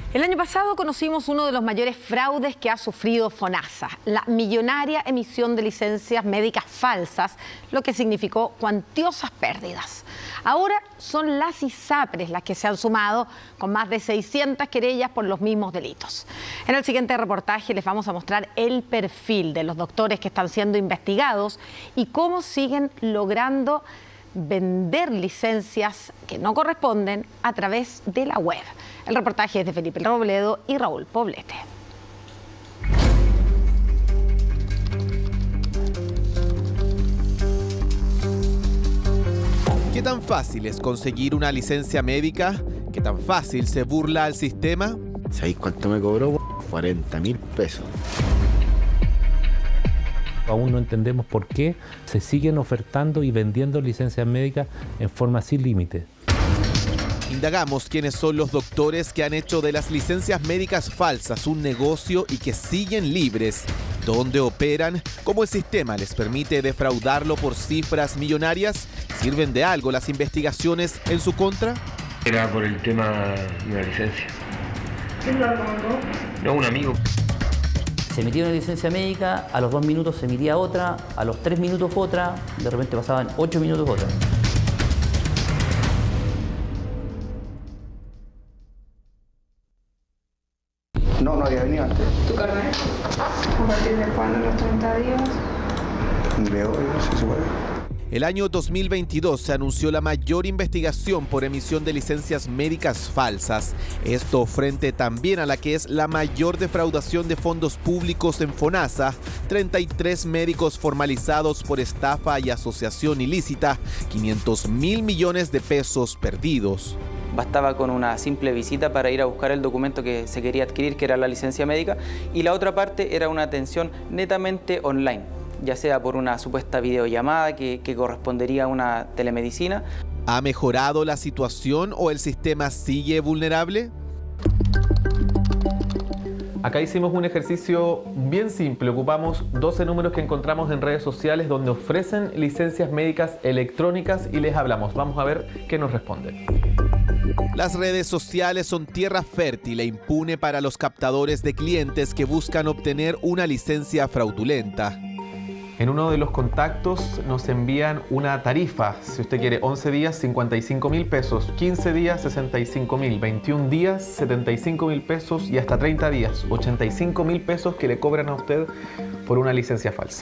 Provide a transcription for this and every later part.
El año pasado conocimos uno de los mayores fraudes que ha sufrido FONASA, la millonaria emisión de licencias médicas falsas, lo que significó cuantiosas pérdidas. Ahora son las ISAPRES las que se han sumado con más de 600 querellas por los mismos delitos. En el siguiente reportaje les vamos a mostrar el perfil de los doctores que están siendo investigados y cómo siguen logrando vender licencias que no corresponden a través de la web. El reportaje es de Felipe Robledo y Raúl Poblete. ¿Qué tan fácil es conseguir una licencia médica? ¿Qué tan fácil se burla al sistema? ¿Sabéis cuánto me cobró? 40.000 pesos. Aún no entendemos por qué se siguen ofertando y vendiendo licencias médicas en forma sin límite. Indagamos quiénes son los doctores que han hecho de las licencias médicas falsas un negocio y que siguen libres. ¿Dónde operan? ¿Cómo el sistema les permite defraudarlo por cifras millonarias? ¿Sirven de algo las investigaciones en su contra? Era por el tema de una licencia. ¿Quién lo armó? No, un amigo. Se emitía una licencia médica, a los 2 minutos se emitía otra, a los 3 minutos otra, de repente pasaban 8 minutos otra. No había venido antes. ¿Tu carnet? ¿A partir de cuándo? ¿Los 30 días? De hoy, no sé si puede. El año 2022 se anunció la mayor investigación por emisión de licencias médicas falsas. Esto frente también a la que es la mayor defraudación de fondos públicos en FONASA, 33 médicos formalizados por estafa y asociación ilícita, 500.000 millones de pesos perdidos. Bastaba con una simple visita para ir a buscar el documento que se quería adquirir, que era la licencia médica, y la otra parte era una atención netamente online, ya sea por una supuesta videollamada que correspondería a una telemedicina. ¿Ha mejorado la situación o el sistema sigue vulnerable? Acá hicimos un ejercicio bien simple. Ocupamos 12 números que encontramos en redes sociales donde ofrecen licencias médicas electrónicas y les hablamos. Vamos a ver qué nos responden. Las redes sociales son tierra fértil e impune para los captadores de clientes que buscan obtener una licencia fraudulenta. En uno de los contactos nos envían una tarifa. Si usted quiere 11 días, 55.000 pesos, 15 días, 65.000, 21 días, 75.000 pesos y hasta 30 días, 85.000 pesos que le cobran a usted por una licencia falsa.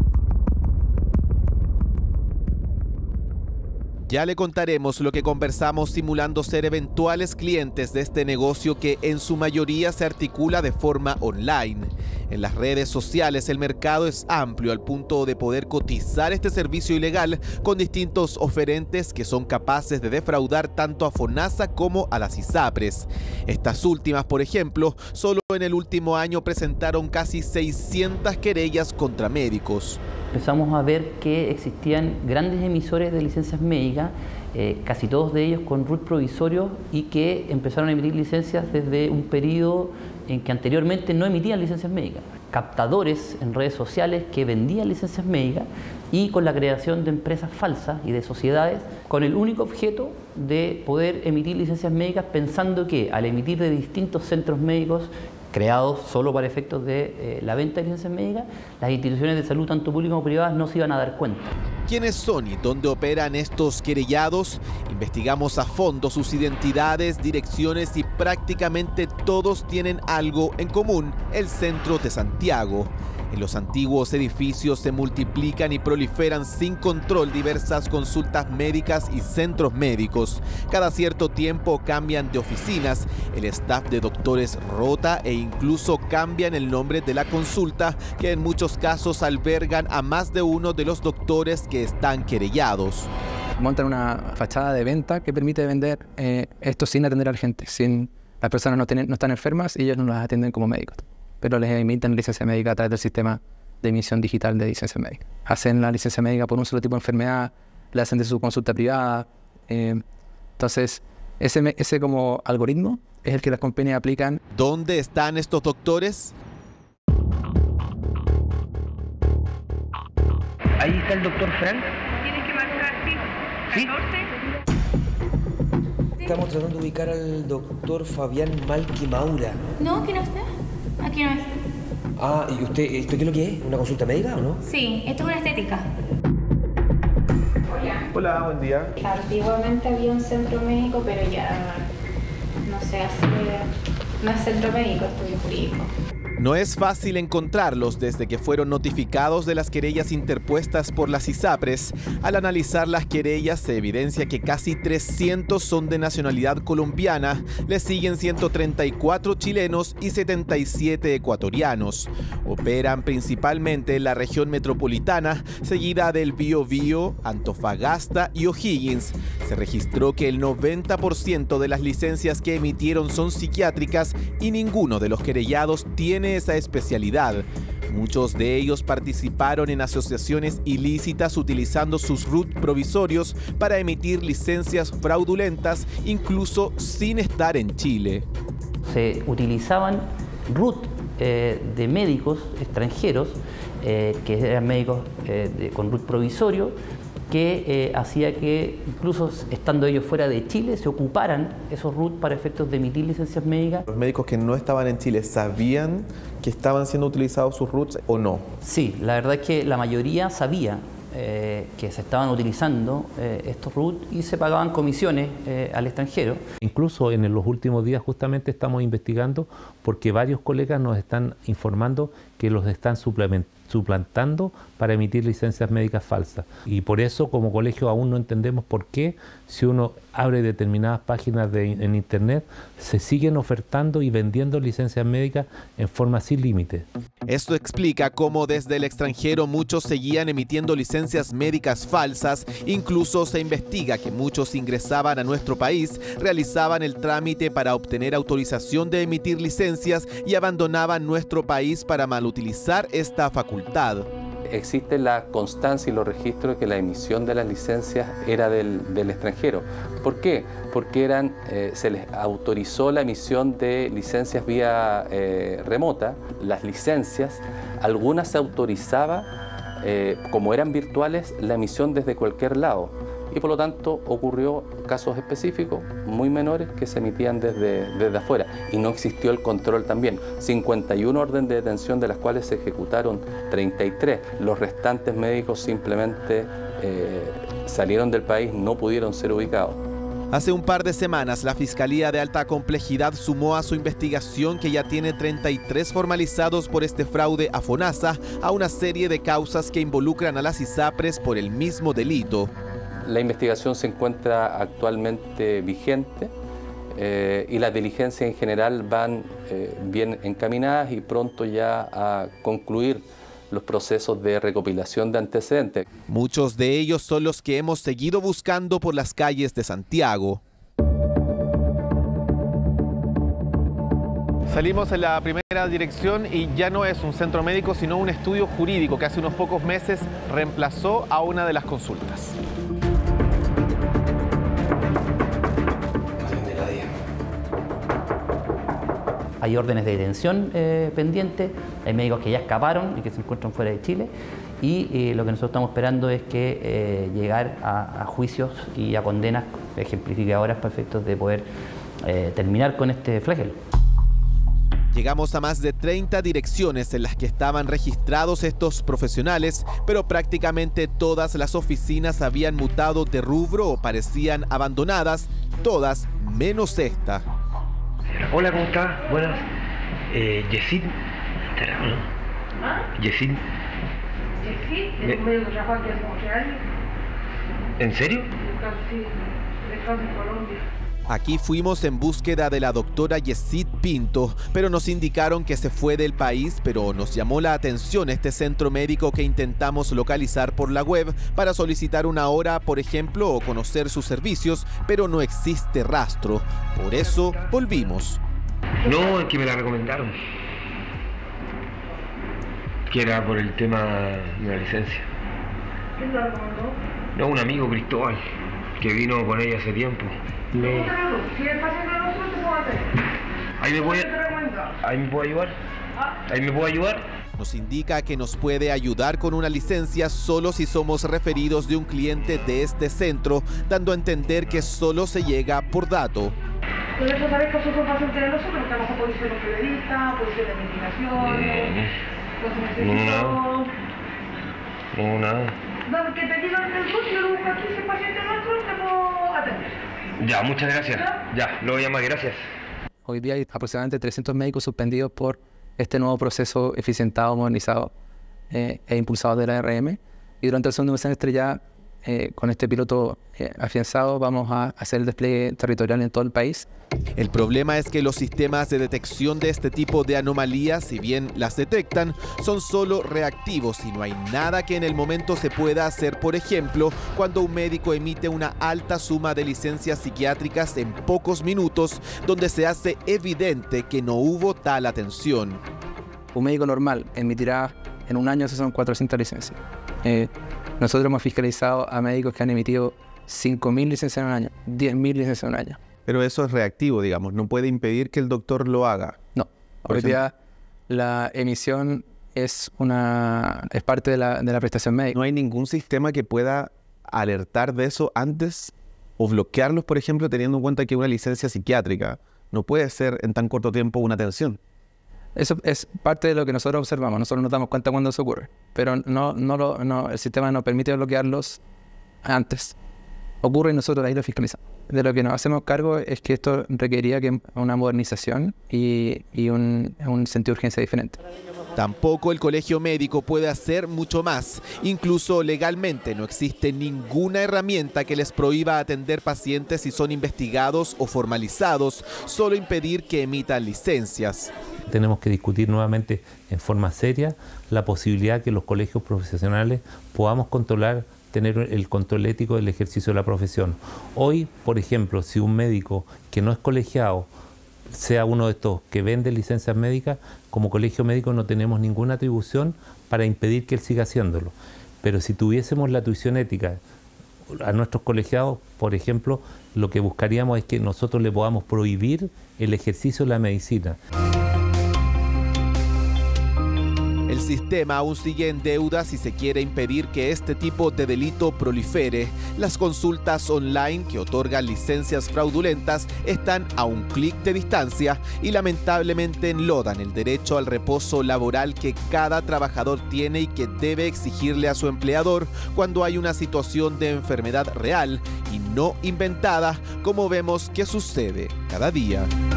Ya le contaremos lo que conversamos simulando ser eventuales clientes de este negocio que en su mayoría se articula de forma online. En las redes sociales el mercado es amplio al punto de poder cotizar este servicio ilegal con distintos oferentes que son capaces de defraudar tanto a FONASA como a las ISAPRES. Estas últimas, por ejemplo, solo en el último año presentaron casi 600 querellas contra médicos. Empezamos a ver que existían grandes emisores de licencias médicas, casi todos de ellos con RUT provisorios y que empezaron a emitir licencias desde un periodo en que anteriormente no emitían licencias médicas. Captadores en redes sociales que vendían licencias médicas y con la creación de empresas falsas y de sociedades con el único objeto de poder emitir licencias médicas pensando que al emitir de distintos centros médicos creados solo para efectos de la venta de licencias médicas, las instituciones de salud, tanto públicas como privadas, no se iban a dar cuenta. ¿Quiénes son y dónde operan estos querellados? Investigamos a fondo sus identidades, direcciones y prácticamente todos tienen algo en común: el centro de Santiago. En los antiguos edificios se multiplican y proliferan sin control diversas consultas médicas y centros médicos. Cada cierto tiempo cambian de oficinas, el staff de doctores rota e incluso cambian el nombre de la consulta, que en muchos casos albergan a más de uno de los doctores que están querellados. Montan una fachada de venta que permite vender esto sin atender a la gente. Las personas no están enfermas y ellos no las atienden como médicos, pero les emiten licencia médica a través del sistema de emisión digital de licencia médica. Hacen la licencia médica por un solo tipo de enfermedad, le hacen de su consulta privada. Entonces, ese como algoritmo es el que las compañías aplican. ¿Dónde están estos doctores? Ahí está el doctor Frank. Tienes que marcar, sí. 14. Estamos tratando de ubicar al doctor Fabián Malqui Maura. No, que no está. Aquí no es. Ah, ¿y usted qué es lo que es? ¿Una consulta médica o no? Sí, esto es una estética. Hola. Hola, buen día. Antiguamente había un centro médico, pero ya no se hace. No es centro médico, es estudio jurídico. No es fácil encontrarlos desde que fueron notificados de las querellas interpuestas por las ISAPRES. Al analizar las querellas se evidencia que casi 300 son de nacionalidad colombiana, le siguen 134 chilenos y 77 ecuatorianos. Operan principalmente en la región metropolitana, seguida del Biobío, Antofagasta y O'Higgins. Se registró que el 90% de las licencias que emitieron son psiquiátricas y ninguno de los querellados tiene esa especialidad. Muchos de ellos participaron en asociaciones ilícitas utilizando sus RUT provisorios para emitir licencias fraudulentas, incluso sin estar en Chile. Se utilizaban RUT de médicos extranjeros, que eran médicos con RUT provisorio, que hacía que incluso estando ellos fuera de Chile se ocuparan esos RUT para efectos de emitir licencias médicas. ¿Los médicos que no estaban en Chile sabían que estaban siendo utilizados sus RUTs o no? Sí, la verdad es que la mayoría sabía que se estaban utilizando estos RUT y se pagaban comisiones al extranjero. Incluso en los últimos días justamente estamos investigando porque varios colegas nos están informando que los están suplantando para emitir licencias médicas falsas. Y por eso como colegio aún no entendemos por qué si uno abre determinadas páginas en internet se siguen ofertando y vendiendo licencias médicas en forma sin límite. Esto explica cómo desde el extranjero muchos seguían emitiendo licencias médicas falsas. Incluso se investiga que muchos ingresaban a nuestro país, realizaban el trámite para obtener autorización de emitir licencias y abandonaban nuestro país para malutilizar esta facultad. Existe la constancia y los registros de que la emisión de las licencias era del extranjero. ¿Por qué? Porque se les autorizó la emisión de licencias vía remota. Las licencias, algunas se autorizaba, como eran virtuales, la emisión desde cualquier lado. Y por lo tanto ocurrió casos específicos muy menores que se emitían desde afuera y no existió el control también. 51 órdenes de detención de las cuales se ejecutaron 33. Los restantes médicos simplemente salieron del país, no pudieron ser ubicados. Hace un par de semanas, la Fiscalía de Alta Complejidad sumó a su investigación, que ya tiene 33 formalizados por este fraude a FONASA, a una serie de causas que involucran a las ISAPRES por el mismo delito. La investigación se encuentra actualmente vigente y las diligencias en general van bien encaminadas y pronto ya a concluir los procesos de recopilación de antecedentes. Muchos de ellos son los que hemos seguido buscando por las calles de Santiago. Salimos en la primera dirección y ya no es un centro médico, sino un estudio jurídico que hace unos pocos meses reemplazó a una de las consultas. Hay órdenes de detención pendientes, hay médicos que ya escaparon y que se encuentran fuera de Chile y lo que nosotros estamos esperando es que llegar a juicios y a condenas ejemplificadoras para efectos de poder terminar con este flagelo. Llegamos a más de 30 direcciones en las que estaban registrados estos profesionales, pero prácticamente todas las oficinas habían mutado de rubro o parecían abandonadas, todas menos esta. Hola, ¿cómo estás? Buenas. Yesid. ¿Estará o no? ¿Ah? Yesid. ¿Yesid? ¿Es un médico que trabajó aquí hace muchos años? ¿En serio? Sí, de Colombia. Aquí fuimos en búsqueda de la doctora Yesid Pinto, pero nos indicaron que se fue del país, pero nos llamó la atención este centro médico que intentamos localizar por la web para solicitar una hora, por ejemplo, o conocer sus servicios, pero no existe rastro. Por eso volvimos. No, es que me la recomendaron. Que era por el tema de la licencia. ¿Quién la recomendó? No, un amigo, Cristóbal, que vino con ella hace tiempo. No. Si es paciente de nosotros, ¿qué puedo hacer? ¿Ahí me puede ayudar? ¿Ahí me puede ayudar? nos indica que nos puede ayudar con una licencia solo si somos referidos de un cliente de este centro, dando a entender que solo se llega por dato. Con eso sabes que son pacientes de nosotros, que a lo mejor puede ser un periodista, puede ser de investigación, Nada. No, que te digan el curso, yo lo busco aquí, si es paciente nuestro, te puedo atender. Ya, muchas gracias. Ya, lo voy a llamar, gracias. Hoy día hay aproximadamente 300 médicos suspendidos por este nuevo proceso eficientado, modernizado e impulsado de la ARM. Y durante el segundo semestre ya, con este piloto afianzado, vamos a hacer el despliegue territorial en todo el país. El problema es que los sistemas de detección de este tipo de anomalías, si bien las detectan, son solo reactivos y no hay nada que en el momento se pueda hacer. Por ejemplo, cuando un médico emite una alta suma de licencias psiquiátricas en pocos minutos, donde se hace evidente que no hubo tal atención. Un médico normal emitirá en un año, son 400 licencias. Nosotros hemos fiscalizado a médicos que han emitido 5.000 licencias en un año, 10.000 licencias en un año. Pero eso es reactivo, digamos, no puede impedir que el doctor lo haga. No, hoy día la emisión es parte de la prestación médica. ¿No hay ningún sistema que pueda alertar de eso antes o bloquearlos, por ejemplo, teniendo en cuenta que una licencia psiquiátrica no puede ser en tan corto tiempo una atención? Eso es parte de lo que nosotros observamos. Nosotros nos damos cuenta cuando eso ocurre, pero el sistema no permite bloquearlos antes. Ocurre y nosotros ahí lo fiscalizamos. De lo que nos hacemos cargo es que esto requería una modernización y un sentido de urgencia diferente. Tampoco el colegio médico puede hacer mucho más. Incluso legalmente no existe ninguna herramienta que les prohíba atender pacientes si son investigados o formalizados, solo impedir que emitan licencias. Tenemos que discutir nuevamente en forma seria la posibilidad que los colegios profesionales podamos tener el control ético del ejercicio de la profesión. Hoy, por ejemplo, si un médico que no es colegiado sea uno de estos que vende licencias médicas, como colegio médico no tenemos ninguna atribución para impedir que él siga haciéndolo. Pero si tuviésemos la tuición ética a nuestros colegiados, por ejemplo, lo que buscaríamos es que nosotros le podamos prohibir el ejercicio de la medicina. El sistema aún sigue en deuda si se quiere impedir que este tipo de delito prolifere. Las consultas online que otorgan licencias fraudulentas están a un clic de distancia y lamentablemente enlodan el derecho al reposo laboral que cada trabajador tiene y que debe exigirle a su empleador cuando hay una situación de enfermedad real y no inventada, como vemos que sucede cada día.